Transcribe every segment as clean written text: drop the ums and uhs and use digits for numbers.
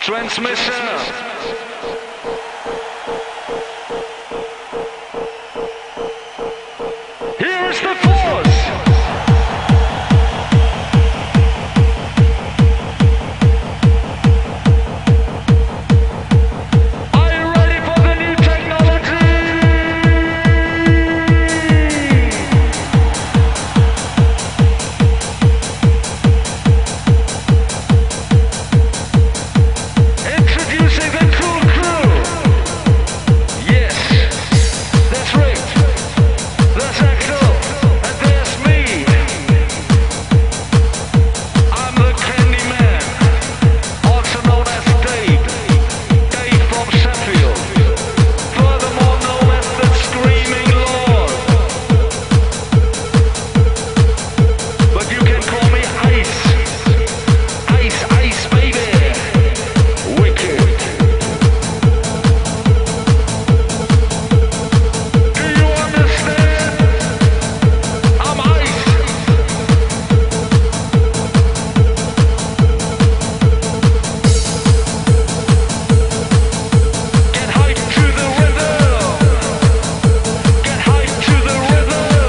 Transmission. Here is the force. Are you ready for the new technology? Introducing the Cool Crew. Yes, that's right. That's Axel, and there's me. I'm the Candyman, also known as Dave. Dave from Sheffield. Furthermore known as the Screaming Lord. But you can call me Ice. Ice, Ice, baby. Wicked. Do you understand? I'm Ice. Get hyped to the rhythm. Get hyped to the rhythm.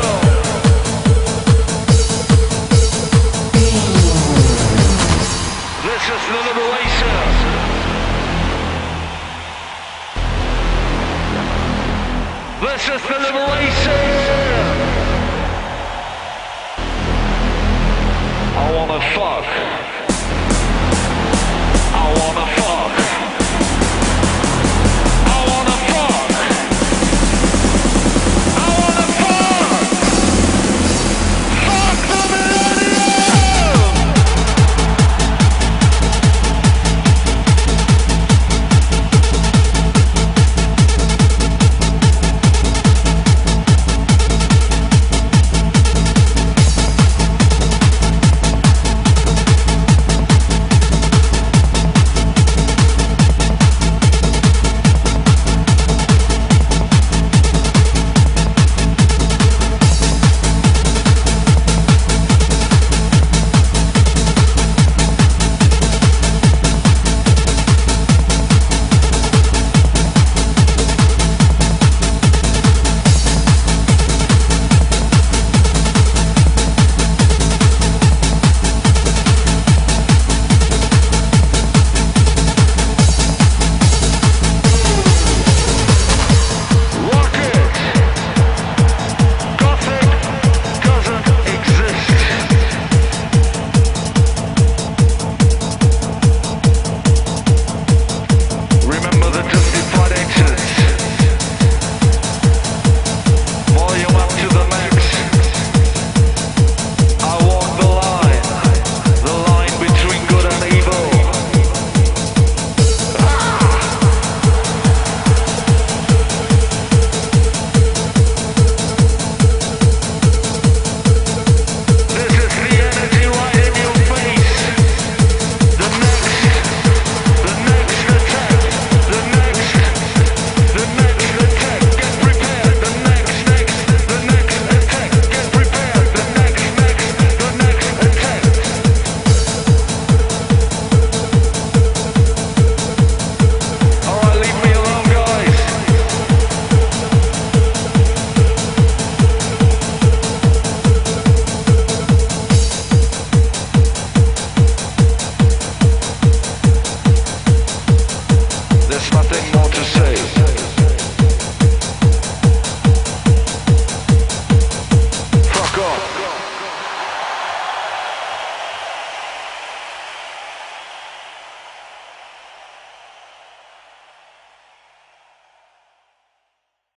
This is the liberation. This is the liberation. I wanna fuck. I wanna fuck.